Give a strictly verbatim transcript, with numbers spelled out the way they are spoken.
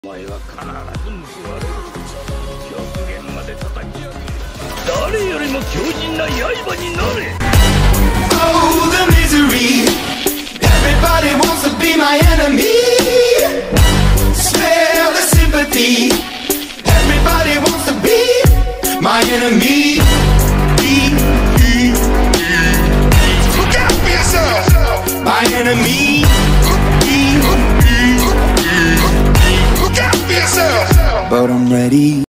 お前は必ず報われる。極限まで叩き上げる。誰よりも強靭な刃になれ。 Oh, the misery. Everybody wants to be my enemy. Spare the sympathy. Everybody wants to be my enemy. Look out for yourself. My enemy.